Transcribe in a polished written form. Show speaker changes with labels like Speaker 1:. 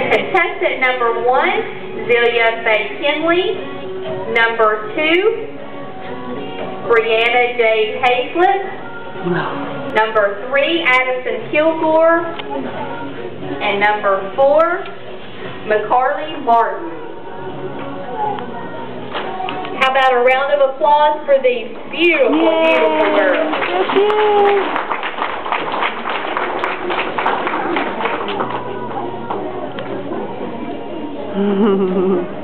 Speaker 1: contestant number 1, Zilya-Kinley. Number 2, Brianna J. Hazlett. Number 3, Addison Kilgore. And number 4, McCarley Martin. How about a round of applause for these beautiful, beautiful girls?
Speaker 2: Thank you.